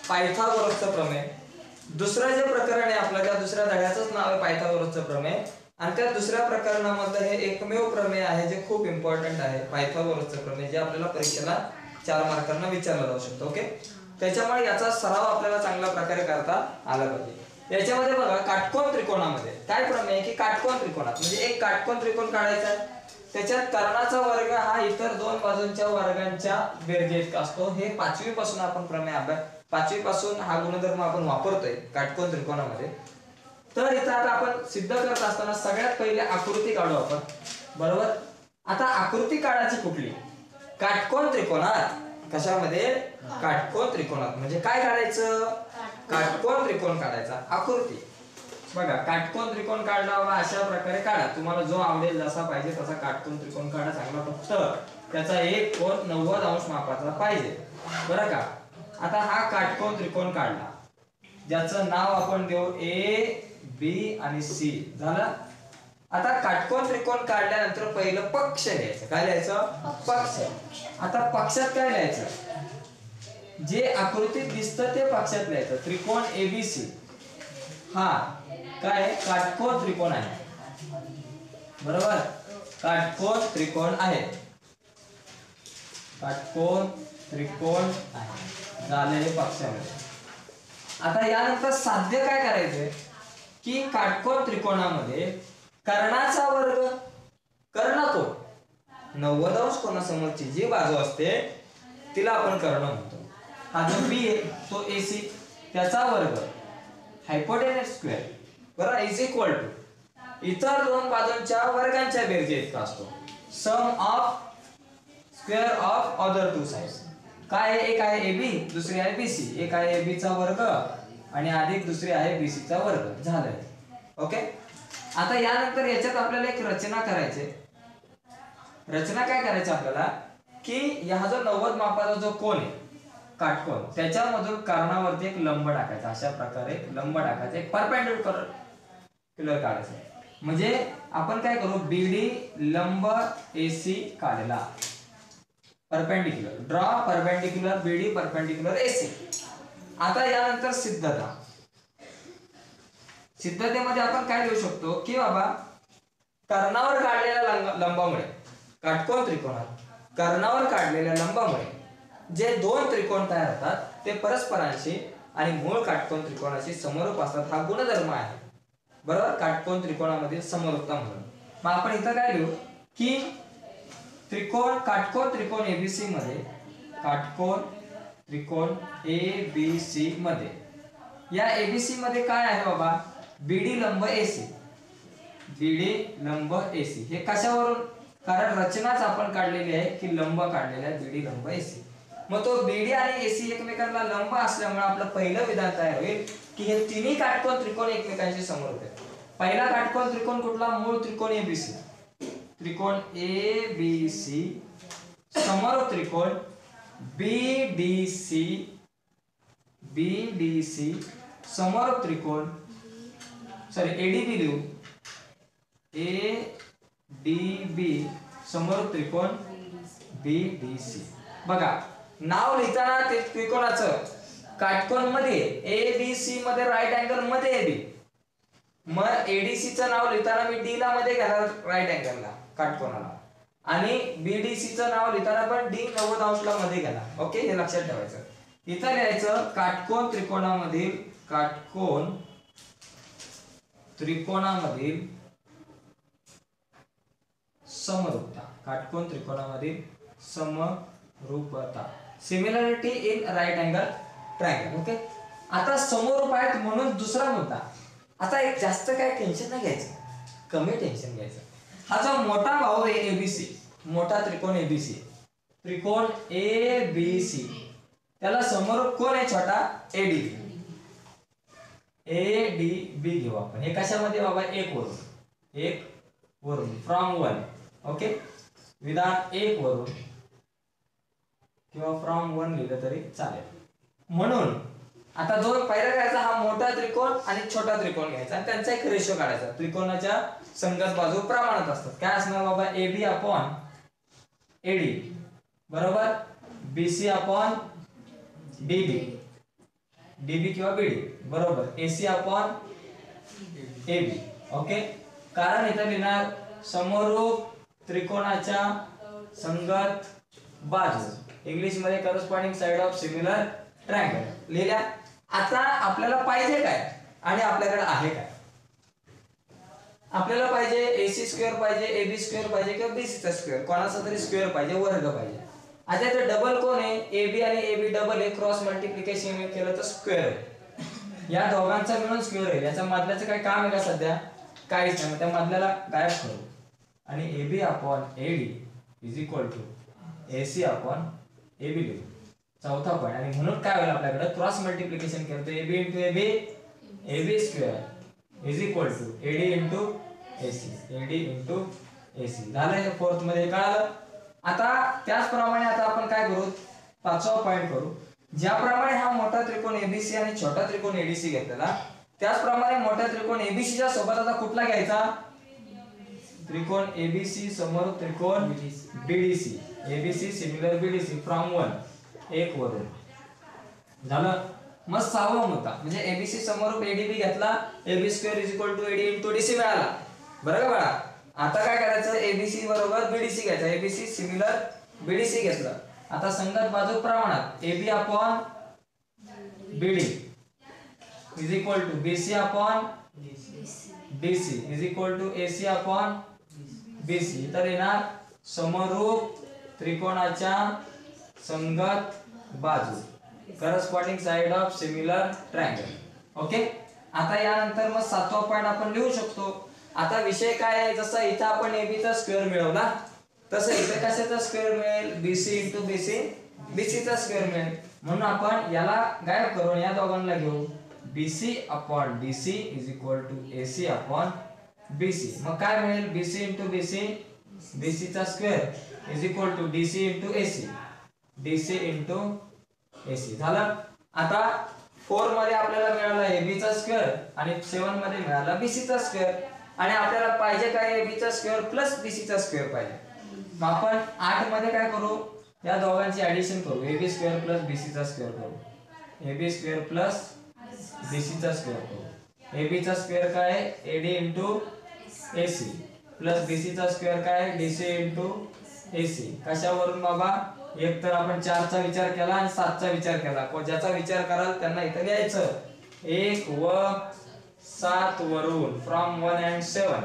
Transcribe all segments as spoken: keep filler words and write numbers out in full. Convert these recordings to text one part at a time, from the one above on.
पायथागोरसचं प्रमेय. दुसरं जे प्रकरण आहे आपलं त्या दुसऱ्या धड्याचंच नाव आहे पायथागोरसचं प्रमेय आणि त्या दुसऱ्या प्रकरणामधलं हे एकमेव प्रमेय आहे जे खूप इम्पॉर्टंट आहे पायथागोरसचं प्रमेय, जे आपल्याला परीक्षेला चार मार्कांना विचारलं जाऊ शकतं. ओके, त्याच्यामुळे याचा सराव आपल्याला चांगल्या प्रकारे करता आला पाहिजे. याच्यामध्ये बघा काटकोन त्रिकोणामध्ये काय प्रमेय आहे की काटकोन त्रिकोणात म्हणजे एक काटकोन त्रिकोण काढायचा आहे, त्याच्यात कर्णाचा वर्ग हा इतर दोन बाजूंच्या वर्गांच्या बेरजे इतका असतो. हे पाचवी पासून आपण प्रमेय अभ्यास पाचवी पासून हा गुणधर्म आपण वापरतोय काटकोन त्रिकोणामध्ये. तर इथं आता आपण सिद्ध करत असताना सगळ्यात पहिले आकृती काढू आपण, बरोबर. आता आकृती काढायची कुठली? काटकोन त्रिकोणात. कशामध्ये? काटकोन त्रिकोणात. म्हणजे काय काढायचं? काटकोन त्रिकोण काढायचा. आकृती बघा, काटकोन त्रिकोण काढला बाबा अशा प्रकारे काढा. तुम्हाला जो आवडेल जसा पाहिजे तसा काटकोन त्रिकोण काढा. चांगला फक्त त्याचा एक कोन नव्वद अंश मापाचा पाहिजे, बरं का. आता हा काटकोन त्रिकोण काढला, ज्याचं नाव आपण देऊ ए बी आणि सी. झालं. आता काटकोन त्रिकोण काढल्यानंतर पहिलं पक्ष लिहायचं. काय लिहायचं? पक्ष. आता पक्षात काय लिहायचं? जे आकृतीत दिसतं ते पक्षात लिहायचं. त्रिकोण एबीसी हा काय काटकोन त्रिकोण आहे, बरोबर. काटकोन त्रिकोण आहे. काटकोन त्रिकोण आहे झालेले पक्षामध्ये. आता यानंतर साध्य काय करायचंय की काटकोन त्रिकोणामध्ये कर्णाचा वर्ग, कर्ण कोण नव्वद अंश कोनासमोरची जी बाजू असते तिला आपण कर्ण म्हणतो. हा जो बी आहे तो एसी, त्याचा वर्ग हायपोटेनस स्क्वेअर, बरोबर, इज इक्वल टू इतर दोन बाजूंच्या वर्गांच्या बेरजे इतका असतो. Sum of square of other two sides. काय आहे? एक आहे एबी, दुसरी आहे बीसी. एक आहे एबी चा वर्ग आणि अधिक दुसरी आहे बीसी चा वर्ग. झालंय. ओके. आता यानंतर याच्यात आपल्याला एक रचना करायची. रचना काय करायची आपल्याला की हा जो नव्वद मापाचा जो कोन आहे काटकोन, त्याच्यामधून कर्णावरती एक लंब टाकायचा. अशा प्रकारे लंब टाकायचा, एक परपेंडिक्युलर क्युलर काढायचा. म्हणजे आपण काय करू, बीडी लंब एसी काढला. Perpendicular draw perpendicular BD perpendicular AC. आता यानंतर सिद्धता. सिद्धतेमध्ये आपण काय लिहू शकतो की बाबा कर्णावर काढलेल्या लंबामुळे काटकोन त्रिकोणात कर्णावर काढलेल्या लंबामुळे जे दोन त्रिकोण तयार होतात ते परस्परांशी आणि मूळ काटकोन त्रिकोणाशी समरूप असतात. हा गुणधर्म आहे, बरोबर, काटकोन त्रिकोणामधील समरूपता म्हणून. मग आपण इथं काय लिहू की त्रिकोण काटकोन त्रिकोण एबीसी मध्ये काटकोन त्रिकोण एबीसी मध्ये या एबीसी मध्ये काय आहे बाबा, बीडी लंब एसी. बीडी लंब एसी हे कशावरून? कारण रचनाच आपण काढलेली आहे की लंब काढलेला आहे बीडी लंब एसी. मग तो बीडी आणि एसी एकमेकांना लंब असल्यामुळे आपलं पहिलं विधान तयार होईल की हे तिन्ही काटकोन त्रिकोण एकमेकांशी समरूप आहेत. पहिला काटकोन त्रिकोण कुठला? मूळ त्रिकोण एबीसी. त्रिकोण एबीसी समरूप त्रिकोण बीडीसी. बीडीसी समरूप त्रिकोण सॉरी एडीबी लिहू. एडीबी समरूप त्रिकोण बीडीसी. बघा नाव लिहिताना ते त्रिकोणाचं काटकोन मध्ये एबीसी मध्ये राईट अँगल मध्ये एबी. मग एडीसी चं नाव लिहिताना मी डी ला मध्ये घेणार राईट अँगलला काटकोनाला आणि बीडीसी चं नाव लिहिताना पण डी नव्वद अंशला मध्ये घेणार. ओके, हे लक्षात ठेवायचं. इथं लिहायचं काटकोन त्रिकोणामधील काटकोन त्रिकोणामधील समरूपता. काटकोन त्रिकोणामधील समरूपता, similarity in right angle triangle. Okay. आता समरूप आहेत म्हणून दुसरा मुद्दा. आता एक जास्त काय टेन्शन नाही घ्यायचं, कमी टेन्शन घ्यायचं. हा जो मोठा भाऊ आहे एबीसी, मोठा त्रिकोण एबीसी, त्रिकोण एबीसी त्याला समरूप कोण आहे? छोटा एडीबी. एडीबी घेऊ आपण. हे कशामध्ये बाबा? एक वरून. एक वरून फ्रॉम वन. ओके, विधान एक वरून किंवा फ्रॉम वन लिहिलं तरी चालेल. म्हणून आता दोन पहिला घ्यायचा हा मोठा त्रिकोण आणि छोटा त्रिकोण घ्यायचा आणि त्यांचा एक रेशो काढायचा. त्रिकोणाच्या संगत बाजू प्रमाणात असतात. काय असणार बाबा? एबी अपॉन एडी बरोबर बीसी अपॉन डीबी डीबी किंवा बीडी बरोबर एसी अपॉन एबी. ओके, कारण इथं लिहिणार समरूप त्रिकोणाच्या संगत बाजू, इंग्लिश मध्ये corresponding side of similar triangle लिहिल्या. आता आपल्याला पाहिजे काय आणि आपल्याकडे आहे काय? आपल्याला पाहिजे एसी स्क्वेअर पाहिजे, एबी स्क्वेअर पाहिजे किंवा बीसी चा स्क्वेअर, कोणाचा तरी स्क्वेअर पाहिजे, वर्ग पाहिजे. आता इथे डबल कोण आहे? एबी आणि एबी डबल आहे, क्रॉस मल्टिप्लिकेशन केलं तर स्क्वेअर आहे. या दोघांचा मिळून स्क्वेअर आहे. याच्या मधल्याचं काय काम आहे का सध्या? काहीच नाही. त्या मधल्याला गायब करू आणि AB upon AD is equal to AC upon AB लिहू. चौथा पॉईंट. आणि म्हणून काय होईल आपल्याकडे क्रॉस मल्टिप्लिकेशन करतो AB into AB AB square is equal to AD into AC AD into AC झालं. हे फोर्थ मध्ये कळालं. आता त्याचप्रमाणे आता आपण काय करू? पाचवा पॉईंट करू. ज्याप्रमाणे हा मोठा त्रिकोण एबीसी आणि छोटा त्रिकोण एडीसी घेतलेला, त्याचप्रमाणे मोठा त्रिकोण एबीसी च्या सोबत आता कुठला घ्यायचा? त्रिकोण एबीसी समोर त्रिकोण BDC, ABC similar BDC from one, एक वरून झालं. मग सहावा मुद्दा म्हणजे एबीसी समोर एडीबी घेतला, AB square is equal to AD into DC मिळाला. बरं का बाळा? आता काय करायचं? एबीसी बरोबर बीडीसी घ्यायचा. एबीसी सिमिलर बीडीसी घेतलं. आता संगत बाजू प्रमाणात AB upon BD is equal to BC upon DC is equal to AC upon BC. तर येणार समरूप त्रिकोणाच्या संगत बाजू, corresponding side of similar triangle. Okay, आता यानंतर मग सातवा पॉईंट आपण लिहू शकतो. आता विषय काय आहे? जसं इथं आपण एबी चा स्क्वेअर मिळवला, तसं इथे कशाचा स्क्वेअर मिळेल? बीसी इंटू बीसी, बीसी चा स्क्वेअर मिळेल. म्हणून आपण याला गायब करून या दोघांना घेऊ. BC upon DC is equal to AC upon BC. मग काय मिळेल? बीसी इंटू बीसी, बीसी चा square is equal to DC into AC, DC into AC झालं. आता फोर मध्ये आपल्याला मिळाला एबी चा स्क्वेअर आणि सेवन मध्ये मिळाला बीसी चा स्क्वेअर. आणि आपल्याला पाहिजे काय? एबी चा स्क्वेअर प्लस बीसी चा स्क्वेअर पाहिजे. मग आपण आठ मध्ये काय करू? या दोघांची ऍडिशन करू. एबी स्क्वेअर प्लस बीसी चा स्क्वेअर करू. एबी स्क्वेअर प्लस बीसी चा स्क्वेअर करू. एबी चा स्क्वेअर काय? AD into AC plus BC चा स्क्वेअर काय? DC into AC. कशावरून बाबा? एक तर आपण चार चा विचार केला आणि सात चा विचार केला. ज्याचा विचार कराल त्यांना इथं लिहायचं एक व सात वरून फ्रॉम वन अँड सेवन.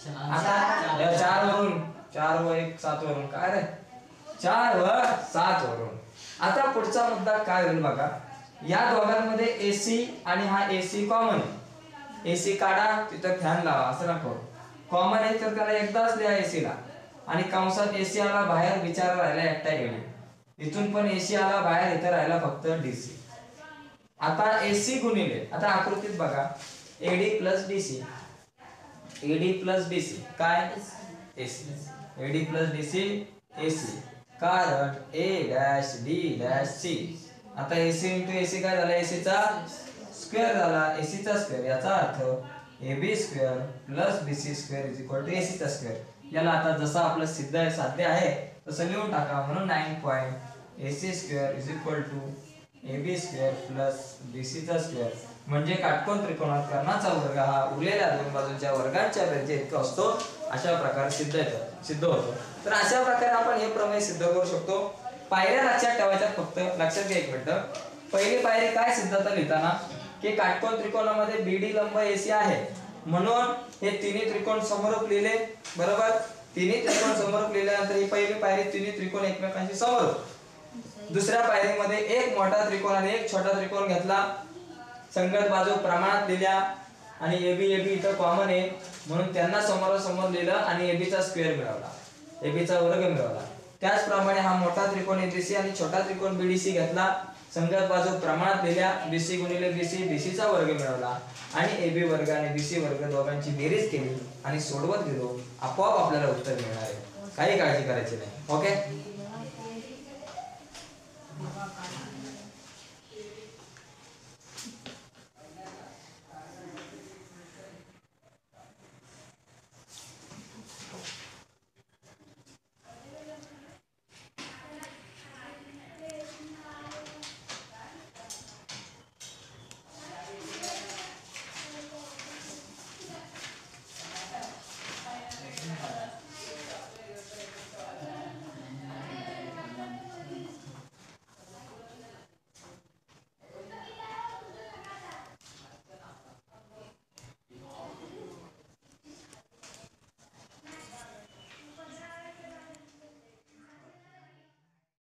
आता या चार वरून, चार व एक सात वरून काय रे? चार व सात वरून. आता पुढचा मुद्दा काय होईल बघा. या दोघांमध्ये एसी आणि हा एसी कॉमन आहे. एसी काढा, तिथं फॅन लावा, असं नको. कॉमन आहे तर त्याला एकदाच लिहा एसी ला. आणि कंसात एसी आला बाहेर, विचार राहिला एकटा एडी. इथून पण एसी आला बाहेर, इथं राहिला फक्त डीसी. आता एसी गुणिले, आता आकृतीत बघा, AD plus DC, AD plus DC काय? AC. AD plus DC AC, कारण A dash D dash C. आता एसी इंटू एसी काय झाला? एसी चा स्क्वेअर झाला. एसी चा स्क्वेअर याचा अर्थ AB square plus BC square is equal to AC चा स्क्वेअर. याला आता जसं आपलं सिद्ध आहे, साध्य आहे तसं लिहून टाका. म्हणून nine point AC square is equal to AB square plus BC चा स्क्वेअर. म्हणजे काटकोन त्रिकोणात कर्णाचा वर्ग हा उरलेल्या दोन बाजूंच्या वर्गांच्या बेरजे इतका असतो. अशा प्रकारे सिद्ध येतं सिद्ध होतो. तर अशा प्रकारे आपण हे प्रमेय सिद्ध करू शकतो. पायऱ्या लक्षात ठेवायच्या. फक्त लक्षात घ्या एक मिनिट. पहिली पायरी काय सिद्धता लिहिताना की काटकोन त्रिकोणामध्ये बीडी लंब एसी आहे, म्हणून हे तिन्ही त्रिकोण समरूप लिहिले. बरोबर? तिन्ही त्रिकोण समरूप लिहिल्यानंतर ही पहिली पायरी, तिन्ही त्रिकोण एकमेकांशी समरूप. दुसऱ्या पायरीमध्ये एक मोठा त्रिकोण आणि एक छोटा त्रिकोण घेतला, संगत बाजू प्रमाणात लिहिल्या आणि एबी एबी इथं कॉमन आहे म्हणून त्यांना समोरासमोर लिहिलं आणि एबी चा स्क्वेअर मिळवला, एबी चा वर्ग मिळवला. त्याचप्रमाणे हा मोठा त्रिकोण एबीसी आणि छोटा त्रिकोण बीडीसी घेतला, संगत बाजू प्रमाणात लिहिल्या, बीसी गुणिले बीसी, बीसी चा वर्ग मिळवला आणि एबी वर्ग आणि बीसी वर्ग दोघांची बेरीज केली आणि सोडवत गेलो. आपोआप आपल्याला उत्तर मिळणार आहे. काही काळजी करायची नाही. ओके.